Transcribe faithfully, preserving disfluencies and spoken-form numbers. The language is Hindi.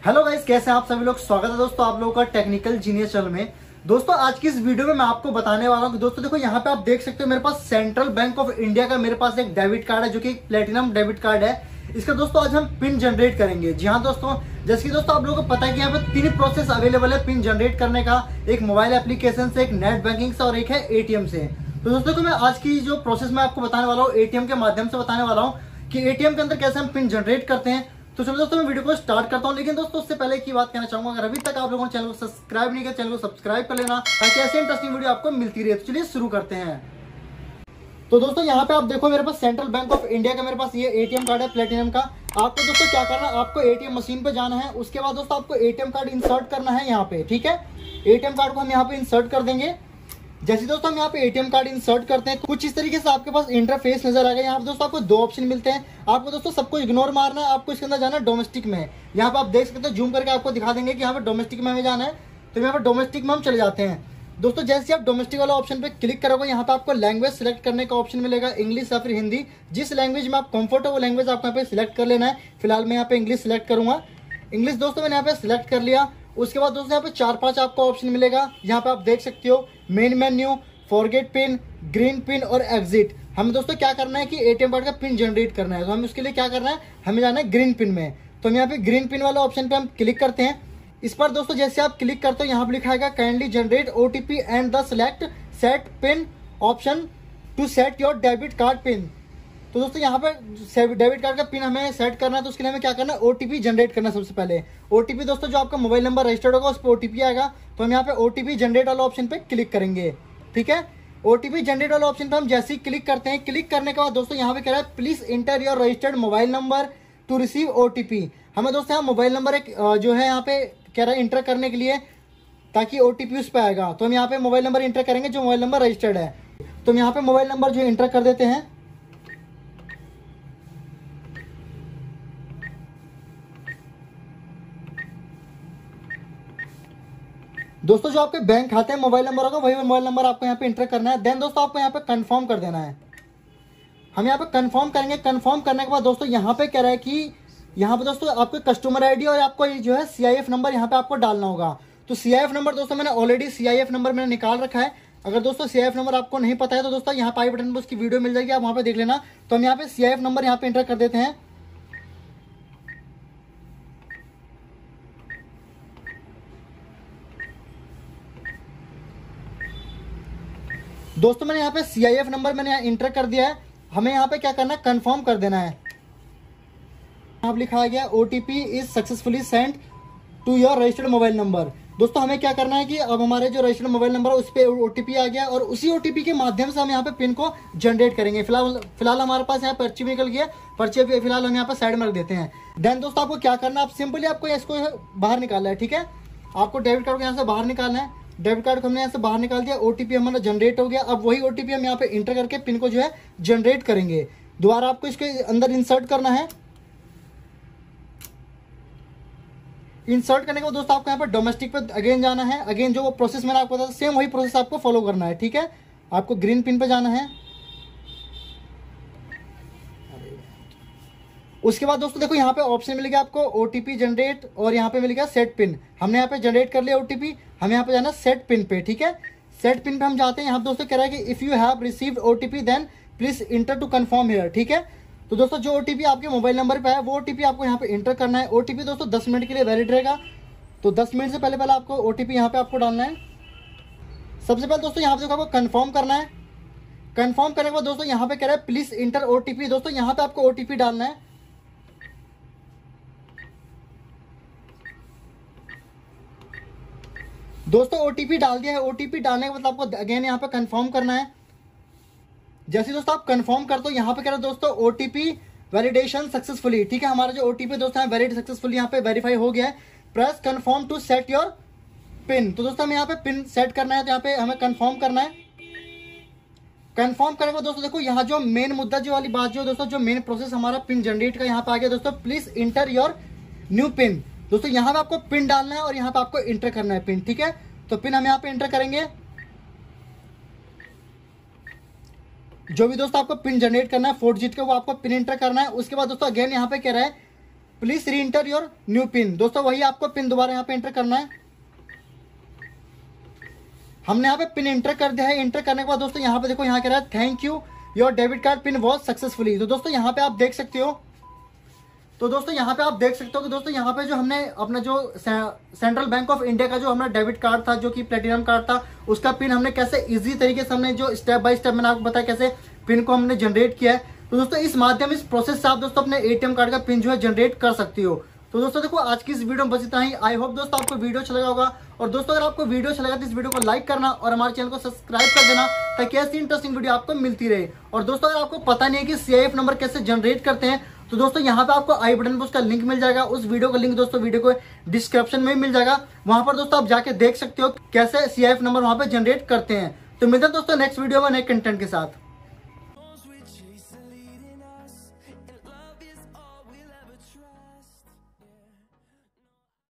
हेलो गाइस, कैसे हैं आप सभी लोग। स्वागत है दोस्तों आप लोगों का टेक्निकल जीनियस चैनल में। दोस्तों आज की इस वीडियो में मैं आपको बताने वाला हूं कि दोस्तों देखो यहाँ पे आप देख सकते हो मेरे पास सेंट्रल बैंक ऑफ इंडिया का मेरे पास एक डेबिट कार्ड है जो कि प्लेटिनम डेबिट कार्ड है। इसका दोस्तों आज हम पिन जनरेट करेंगे। जी हाँ दोस्तों, जैसे कि दोस्तों आप लोगों को पता है कि यहाँ पे तीन प्रोसेस अवेलेबल है पिन जनरेट करने का। एक मोबाइल एप्लीकेशन से, एक नेट बैंकिंग से और एक है एटीएम से। तो दोस्तों को मैं आज की जो प्रोसेस मैं आपको बताने वाला हूँ एटीएम के माध्यम से बताने वाला हूँ कि एटीएम के अंदर कैसे हम पिन जनरेट करते हैं। तो चलो दोस्तों मैं वीडियो को स्टार्ट करता हूं, लेकिन दोस्तों उससे पहले की बात कहना चाहूंगा, अगर अभी तक आप लोगों ने चैनल को सब्सक्राइब नहीं किया चैनल को सब्सक्राइब कर लेना ताकि ऐसे इंटरेस्टिंग वीडियो आपको मिलती रहे। तो चलिए शुरू करते हैं। तो दोस्तों यहाँ पे आप देखो मेरे पास सेंट्रल बैंक ऑफ इंडिया का मेरे पास ये एटीएम कार्ड है प्लेटिनम का। आपको दोस्तों क्या करना है, आपको एटीएम मशीन पे जाना है। उसके बाद दोस्तों आपको एटीएम कार्ड इंसर्ट करना है यहाँ पे। ठीक है, एटीएम कार्ड को हम यहाँ पे इंसर्ट कर देंगे। जैसे दोस्तों हम यहाँ पे एटीएम कार्ड इंसर्ट करते हैं कुछ इस तरीके से आपके पास इंटरफेस नजर आएगा। यहाँ पे दोस्तों आपको दो ऑप्शन मिलते हैं। आपको दोस्तों सबको इग्नोर मारना है, आपको इसके अंदर जाना है डोमेस्टिक में। यहाँ पे आप देख सकते हो, जूम करके आपको दिखा देंगे कि यहाँ पे डोमेस्टिक में हमें जाना है। तो यहाँ पे डोमेस्टिक में हम चले जाते हैं। दोस्तों जैसे आप डोमेस्टिक वाला ऑप्शन पे क्लिक करोगे यहाँ पे आपको लैंग्वेज सिलेक्ट करने का ऑप्शन मिलेगा, इंग्लिश या फिर हिंदी। जिस लैंग्वेज में आप कंफर्ट हो वो लैंग्वेज आपको यहाँ पे सिलेक्ट कर लेना है। फिलहाल मैं यहाँ पे इंग्लिश सिलेक्ट करूंगा। इंग्लिश दोस्तों मैंने यहाँ पे सिलेक्ट कर लिया। उसके बाद दोस्तों यहाँ पे चार पांच आपको ऑप्शन मिलेगा। यहाँ पे आप देख सकते हो main menu, forget pin, green pin और एग्जिट। हमें दोस्तों क्या करना है कि एटीएम कार्ड का पिन जनरेट करना है। तो हम उसके लिए क्या करना है, हमें जाना है ग्रीन पिन में। तो हम यहाँ पे ग्रीन पिन वाले ऑप्शन पे हम क्लिक करते हैं। इस पर दोस्तों जैसे आप क्लिक करते हो यहाँ पे लिखा है kindly generate OTP and the select set pin option to set your debit card pin. तो दोस्तों यहाँ पे डेबिट कार्ड का पिन हमें सेट करना है। तो उसके लिए हमें क्या करना है, ओटीपी जनरेट करना है। सबसे पहले ओटीपी दोस्तों जो आपका मोबाइल नंबर रजिस्टर्ड होगा उस पर ओटीपी आएगा। तो हम यहाँ पे ओटीपी जनरेट वाला ऑप्शन पे क्लिक करेंगे। ठीक है, ओटीपी जनरेट वाला ऑप्शन पे हम जैसे ही क्लिक करते हैं, क्लिक करने के बाद दोस्तों यहाँ पे कह रहा है please enter your registered mobile number to receive OTP. हमें दोस्तों यहाँ मोबाइल नंबर एक जो है यहाँ पे कह रहा है इंटर करने के लिए, ताकि ओटीपी उस पर आएगा। तो हम यहाँ पे मोबाइल नंबर इंटर करेंगे जो मोबाइल नंबर रजिस्टर्ड है। तो हम यहाँ पे मोबाइल नंबर जो इंटर कर देते हैं। दोस्तों जो आपके बैंक खाते में मोबाइल नंबर होगा वही मोबाइल नंबर आपको यहाँ पे इंटर करना है। देन दोस्तों आपको यहाँ पे कंफर्म कर देना है। हम यहाँ पे कंफर्म करेंगे। कंफर्म करने के बाद दोस्तों यहाँ पे कह रहा है कि यहाँ पे दोस्तों आपको कस्टमर आईडी और आपको ये जो है सीआईएफ नंबर यहाँ पे आपको डालना होगा। तो सीआईएफ नंबर दोस्तों मैंने ऑलरेडी सीआईएफ नंबर मैंने निकाल रखा है। अगर दोस्तों सीआईएफ नंबर आपको नहीं पता है तो दोस्तों यहाँ पे आई बटन पर उसकी वीडियो मिल जाएगी, आप वहाँ पे देख लेना। तो हम यहाँ पे सीआईएफ नंबर यहाँ पे इंटर कर देते हैं। दोस्तों मैंने यहाँ पे सीआईएफ नंबर मैंने यहाँ इंटर कर दिया है। हमें यहाँ पे क्या करना है, कंफर्म कर देना है। यहाँ लिखा गया OTP is successfully send to your registered mobile number. दोस्तों हमें क्या करना है कि अब हमारे जो रजिस्टर्ड मोबाइल नंबर है उस पर ओटीपी आ गया और उसी ओटीपी के माध्यम से हम यहाँ पे पिन को जनरेट करेंगे। फिलहाल फिलहाल हमारे पास यहाँ पर्ची निकल गया, पर्ची फिलहाल हम यहाँ पे साइड में रख देते हैं। देन दोस्तों आपको क्या करना है, आप सिंपली आपको इसको बाहर निकालना है। ठीक है, आपको डेबिट कार्ड को यहाँ से बाहर निकालना है। डेबिट कार्ड को हमने यहाँ से बाहर निकाल दिया, ओटीपी हमारा जनरेट हो गया। अब वही ओटीपी हम यहाँ पे इंटर करके पिन को जो है जनरेट करेंगे। दोबारा आपको इसके अंदर इंसर्ट करना है। इंसर्ट करने के बाद दोस्तों आपको यहाँ पे डोमेस्टिक पे अगेन जाना है। अगेन जो वो प्रोसेस मैंने आपको बताया सेम वही प्रोसेस आपको फॉलो करना है। ठीक है, आपको ग्रीन पिन पे जाना है। उसके बाद दोस्तों देखो यहाँ पे ऑप्शन मिलेगा आपको ओटीपी जनरेट और यहाँ पे मिलेगा सेट पिन। हमने यहाँ पे जनरेट कर लिया ओटीपी, हम यहाँ पे जाना सेट पिन पे। ठीक है, सेट पिन पे हम जाते हैं। यहाँ पे दोस्तों कह रहा है कि if you have received OTP then please enter to confirm here. ठीक है, तो दोस्तों जो ओटीपी आपके मोबाइल नंबर पे है वो ओटीपी आपको यहाँ पे इंटर करना है। ओटीपी दोस्तों दस मिनट के लिए वैलिड रहेगा। तो दस मिनट से पहले पहले आपको ओटीपी यहाँ पे आपको डालना है। सबसे पहले दोस्तों यहाँ पे आपको कंफर्म करना है। कंफर्म करने के बाद दोस्तों यहाँ पे कह रहा है प्लीज इंटर ओटीपी। दोस्तों यहाँ पे आपको ओटीपी डालना है। दोस्तों ओटीपी डाल दिया है। ओटीपी डालने के बाद आपको अगेन यहाँ पे कंफर्म करना है। जैसे दोस्तों आप कंफर्म कर दो यहाँ पे कह रहे हो दोस्तों ओटीपी वैलिडेशन सक्सेसफुली। ठीक है, हमारा जो ओटीपी दोस्तों है वैलिड सक्सेसफुली यहाँ पे वेरीफाई हो गया है। Press confirm to set your pin. तो दोस्तों हमें यहाँ पे पिन सेट करना है, तो यहाँ पे हमें कंफर्म करना है। कंफर्म करने के बाद दोस्तों देखो यहाँ जो मेन मुद्दा जो वाली बात जो दोस्तों जो मेन प्रोसेस हमारा पिन जनरेट का यहाँ पे आ गया। दोस्तों please enter your new pin. दोस्तों यहाँ पे आपको पिन डालना है और यहाँ पे आपको इंटर करना है पिन। ठीक है, तो पिन हम यहाँ पे इंटर करेंगे। जो भी दोस्तों आपको पिन जनरेट करना है फोर डिजिट का वो आपको पिन एंटर करना है। उसके बाद दोस्तों अगेन यहाँ पे कह रहा है प्लीज री इंटर योर न्यू पिन। दोस्तों वही आपको पिन दोबारा यहाँ पे एंटर करना है। हमने यहाँ पे पिन एंटर कर दिया है। एंटर करने के बाद दोस्तों यहाँ पे देखो, यहाँ कह रहा है thank you your debit card pin was successfully. तो दोस्तों यहाँ पे आप देख सकते हो तो दोस्तों यहाँ पे आप देख सकते हो कि दोस्तों यहाँ पे जो हमने अपना जो सेंट्रल बैंक ऑफ इंडिया का जो हमारा डेबिट कार्ड था, जो कि प्लेटिनम कार्ड था, उसका पिन हमने कैसे इजी तरीके से हमने जो स्टेप बाय स्टेप मैंने आपको बताया कैसे पिन को हमने जनरेट किया है। तो दोस्तों इस माध्यम इस प्रोसेस से आप दोस्तों अपने एटीएम कार्ड का पिन जो है जनरेट कर सकती हो। तो दोस्तों देखो आज की इस वीडियो में बस इतना ही। आई होप दोस्तों आपको वीडियो अच्छा लगा होगा। और दोस्तों अगर आपको वीडियो अच्छा लगा तो इस वीडियो को लाइक करना और हमारे चैनल को सब्सक्राइब कर देना, ताकि ऐसी इंटरेस्टिंग वीडियो आपको मिलती रहे। और दोस्तों अगर आपको पता नहीं है कि सीआईएफ नंबर कैसे जनरेट करते हैं, तो दोस्तों यहाँ पे आपको आई बटन पर उसका लिंक मिल जाएगा। उस वीडियो का लिंक दोस्तों वीडियो को डिस्क्रिप्शन में मिल जाएगा। वहां पर दोस्तों आप जाके देख सकते हो कैसे सीआईएफ नंबर वहां पे जनरेट करते हैं। तो मिलते हैं दोस्तों नेक्स्ट वीडियो में नए कंटेंट के साथ।